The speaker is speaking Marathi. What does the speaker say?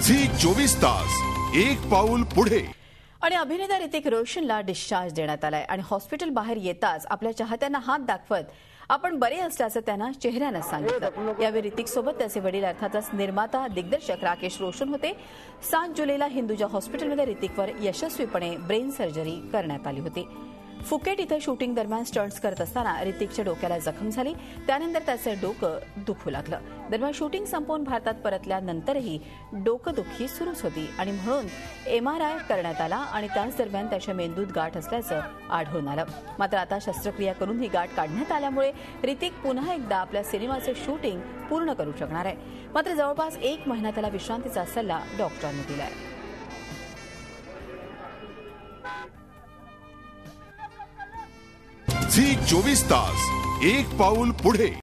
झी 24 तास एक पाऊल पुढे। आणि अभिनेता ऋतिक रोशनला डिस्चार्ज देण्यात आलाय आणि हॉस्पिटल बाहेर येताच आपल्या चाहत्यांना हात दाखवत आपण बरे असल्याचं त्यांना चेहऱ्यानं सांगितलं। यावेळी ऋतिक सोबत त्याचे वडील अर्थातच निर्माता दिग्दर्शक राकेश रोशन होते। 7 जुलैला हिंदुजा हॉस्पिटलमध्ये ऋतिकवर यशस्वीपणे ब्रेन सर्जरी करण्यात आली होती। फुकेट इथं शूटिंग दरम्यान स्टंट्स करत असताना ऋतिकच्या डोक्याला जखम झाली, त्यानंतर त्याचे डोकं दुखू लागलं। दरम्यान शूटिंग संपवून भारतात परतल्यानंतरही डोकंदुखी सुरूच होती आणि म्हणून MRI करण्यात आला आणि त्याच दरम्यान त्याच्या मेंदूत गाठ असल्याचं आढळून आलं। मात्र आता शस्त्रक्रिया करून ही गाठ काढण्यात आल्यामुळे ऋतिक पुन्हा एकदा आपल्या सिनेमाचे शूटिंग पूर्ण करू शकणार आहे। मात्र जवळपास 1 महिना त्याला विश्रांतीचा सल्ला डॉक्टरांनी दिलाय। झी 24 तास एक पाऊल पुढे।